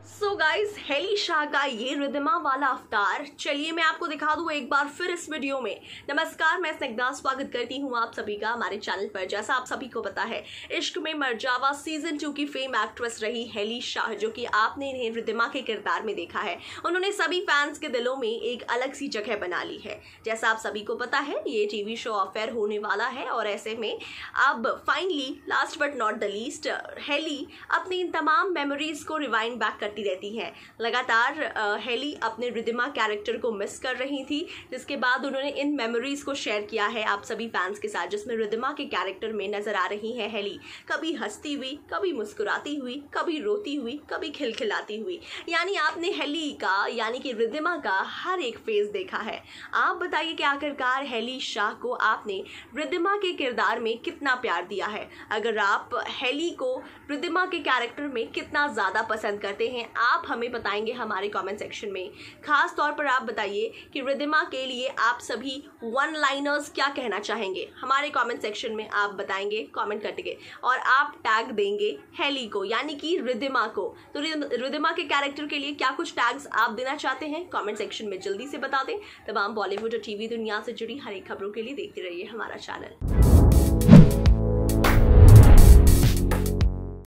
So guys, heli Shah का ये रिद्धिमा वाला अवतार चलिए मैं आपको दिखा दूं एक बार फिर इस वीडियो में। नमस्कार, मैं स्निग्धा स्वागत करती हूं आप सभी का हमारे चैनल पर। जैसा आप सभी को पता है, इश्क में मरजावा सीजन 2 की फेम एक्ट्रेस रही हेली शाह, जो कि आपने इन्हें रिद्धिमा के किरदार में देखा है। उन्होंने सभी फैंस के दिलों में एक अलग सी जगह बना ली है। जैसा आप सभी को पता है, ये टीवी शो अफेयर होने वाला है और ऐसे में अब finally last but not the least Helly अपनी इन तमाम मेमोरीज को रिवाइंड बैक करती रहती है। लगातार हेली अपने रिद्धिमा कैरेक्टर को मिस कर रही थी, जिसके बाद उन्होंने इन मेमोरीज को शेयर किया है आप सभी फैंस के साथ, जिसमें रिद्धिमा के कैरेक्टर में नजर आ रही है हेली कभी हंसती हुई, कभी मुस्कुराती हुई, कभी रोती हुई, कभी खिलखिलाती हुई। यानी आपने हेली का यानी कि रिद्धिमा का हर एक फेज देखा है। आप बताइए कि आखिरकार हेली शाह को आपने रिद्धिमा के किरदार में कितना प्यार दिया है। अगर आप हेली को रिद्धिमा के कैरेक्टर में कितना ज्यादा पसंद करते हैं, आप हमें बताएंगे हमारे कमेंट सेक्शन में। खास तौर पर आप बताइए कि रिद्धिमा के लिए आप सभी वन लाइनर्स क्या कहना चाहेंगे। हमारे कमेंट सेक्शन में आप बताएंगे कमेंट करके, और आप टैग देंगे हेली को यानी कि रिद्धिमा को। तो रिद्धिमा के कैरेक्टर के लिए क्या कुछ टैग्स आप देना चाहते हैं, कमेंट सेक्शन में जल्दी से बता दें। तमाम बॉलीवुड और टीवी दुनिया से जुड़ी हर एक खबरों के लिए देखते रहिए हमारा चैनल।